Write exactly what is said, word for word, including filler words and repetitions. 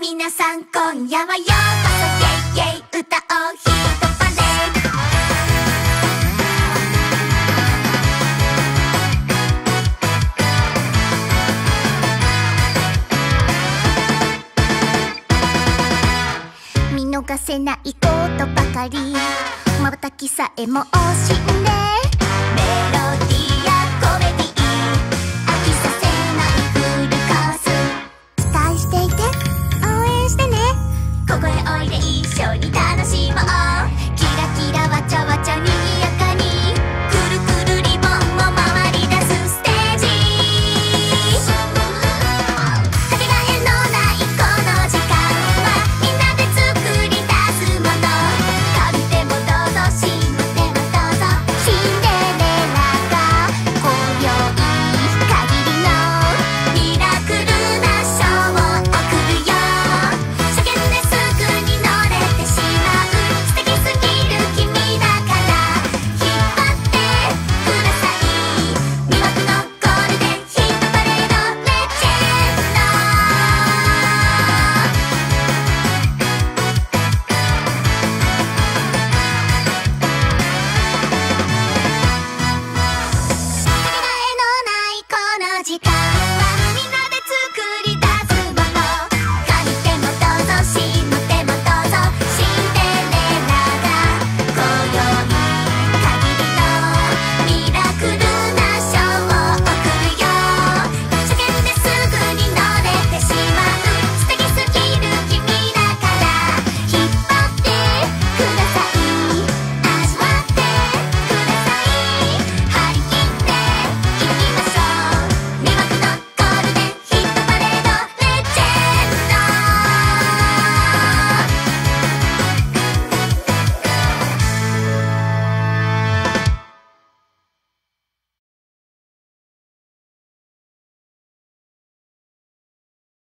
皆さん今夜はようこそイェイイェイ歌おうヒットパレード。見逃せないことばかり、瞬きさえも惜しんで、メロディーやコメディー飽きさせないフルコース、期待していて応援してね。ここへおいで一緒に楽しもう。キラキラわちゃわちゃにぎやかに、くるくるリボンも回り出すステージ。かけがえのないこの時間はみんなで作り出すもの。神でもどうぞしもでもどうぞ。シンデレラが今宵限りのミラクルなショーを送るよ。初見ですぐに乗れてしまう素敵すぎる君だから引っ張ってください。魅惑のゴールデンヒットパレードレジェンド。かけがえのないこの時間